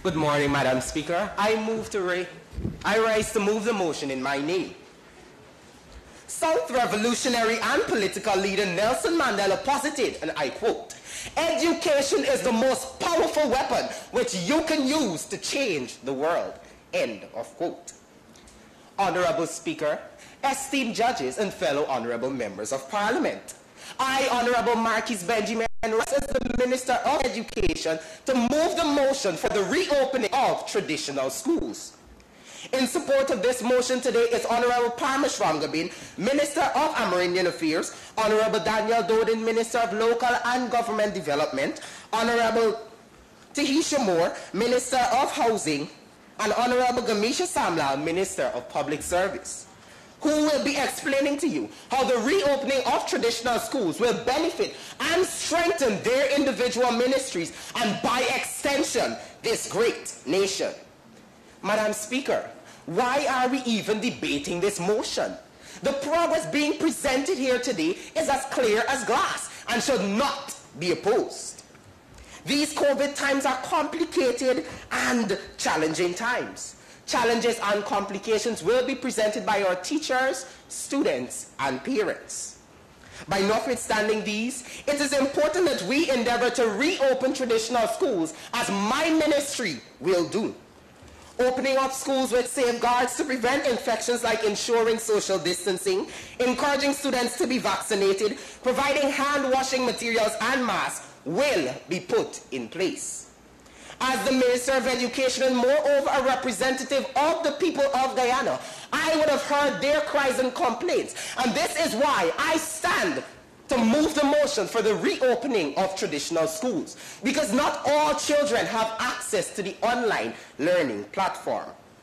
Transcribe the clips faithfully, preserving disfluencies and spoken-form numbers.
Good morning, Madam Speaker. I move to ra- I rise to move the motion in my name. South revolutionary and political leader Nelson Mandela posited, and I quote, "Education is the most powerful weapon which you can use to change the world." End of quote. Honorable Speaker, esteemed judges, and fellow honorable members of Parliament, I, Honorable Marquis Benjamin, rise as the Minister of Education to move the motion for the reopening of traditional schools. In support of this motion today is Honorable Parmesh Ramgabin, Minister of Amerindian Affairs, Honorable Daniel Dodin, Minister of Local and Government Development, Honorable Tahisha Moore, Minister of Housing, and Honorable Gamisha Samlal, Minister of Public Service, who will be explaining to you how the reopening of traditional schools will benefit and strengthen their individual ministries and, by extension, this great nation. Madam Speaker, why are we even debating this motion? The progress being presented here today is as clear as glass and should not be opposed. These COVID times are complicated and challenging times. Challenges and complications will be presented by our teachers, students, and parents. By notwithstanding these, it is important that we endeavor to reopen traditional schools as my ministry will do. Opening up schools with safeguards to prevent infections like ensuring social distancing, encouraging students to be vaccinated, providing hand washing materials and masks will be put in place. As the Minister of Education and moreover a representative of the people of Guyana, I would have heard their cries and complaints, and this is why I stand to move the motion for the reopening of traditional schools, because not all children have access to the online learning platform.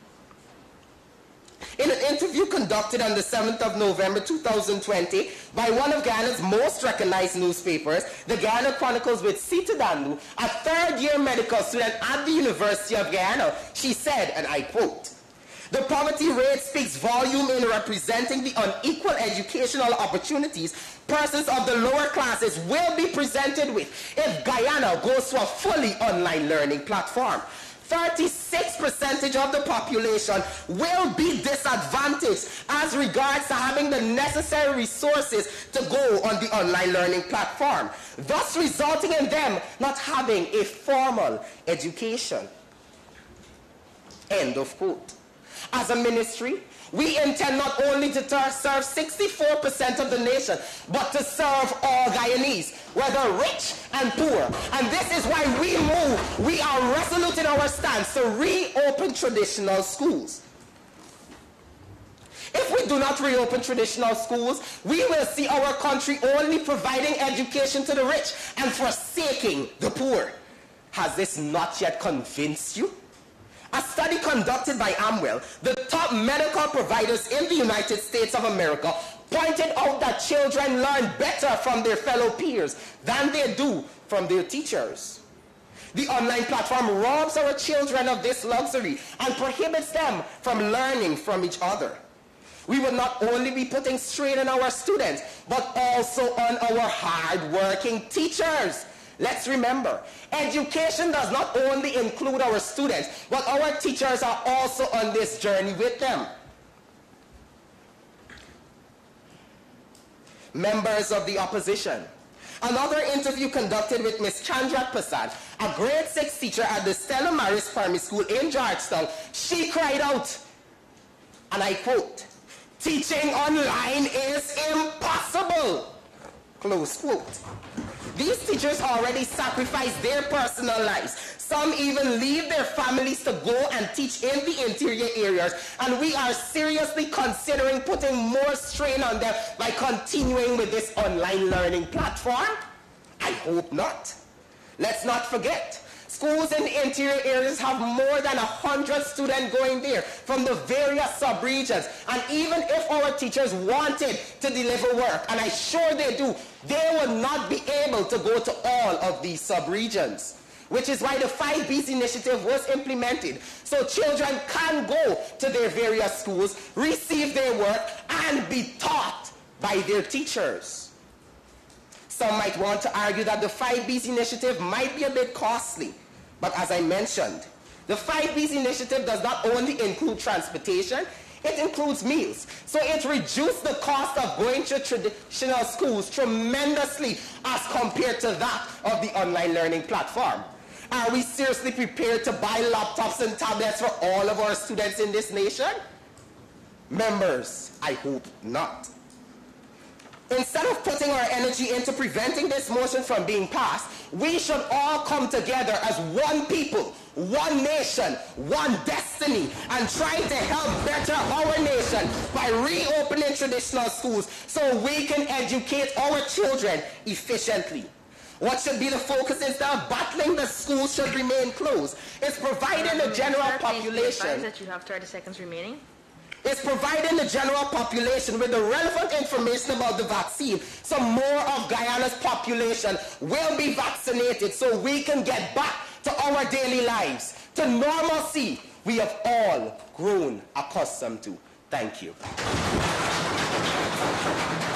In an interview conducted on the seventh of November two thousand twenty by one of Guyana's most recognized newspapers, the Guyana Chronicles, with Sita Dandu, a third-year medical student at the University of Guyana, she said, and I quote, "The poverty rate speaks volume in representing the unequal educational opportunities persons of the lower classes will be presented with if Guyana goes to a fully online learning platform. thirty-six percent of the population will be disadvantaged as regards to having the necessary resources to go on the online learning platform, thus resulting in them not having a formal education." End of quote. As a ministry, we intend not only to serve sixty-four percent of the nation, but to serve all Guyanese, whether rich and poor. And this is why we move, we are resolute in our stance to reopen traditional schools. If we do not reopen traditional schools, we will see our country only providing education to the rich and forsaking the poor. Has this not yet convinced you? A study conducted by Amwell, the top medical providers in the United States of America, pointed out that children learn better from their fellow peers than they do from their teachers. The online platform robs our children of this luxury and prohibits them from learning from each other. We will not only be putting strain on our students, but also on our hard-working teachers. Let's remember, education does not only include our students, but our teachers are also on this journey with them. Members of the opposition, another interview conducted with Miz Chandra Prasad, a grade six teacher at the Stella Maris Primary School in Georgetown, she cried out, and I quote, "Teaching online is impossible," close quote. These teachers already sacrifice their personal lives. Some even leave their families to go and teach in the interior areas, and we are seriously considering putting more strain on them by continuing with this online learning platform? I hope not. Let's not forget, schools in the interior areas have more than one hundred students going there from the various sub-regions. And even if our teachers wanted to deliver work, and I'm sure they do, they will not be able to go to all of these sub-regions, which is why the five B's initiative was implemented, so children can go to their various schools, receive their work, and be taught by their teachers. Some might want to argue that the five B's initiative might be a bit costly, but as I mentioned, The five B's initiative does not only include transportation, it includes meals. So it reduced the cost of going to traditional schools tremendously as compared to that of the online learning platform. Are we seriously prepared to buy laptops and tablets for all of our students in this nation? Members, I hope not. Instead of putting our energy into preventing this motion from being passed, we should all come together as one people, one nation, one destiny, and try to help better our nation by reopening traditional schools so we can educate our children efficiently. What should be the focus instead of battling the schools should remain closed? It's providing the general population. That you have thirty seconds remaining. Is providing the general population with the relevant information about the vaccine so more of Guyana's population will be vaccinated so we can get back to our daily lives, to normalcy we have all grown accustomed to. Thank you.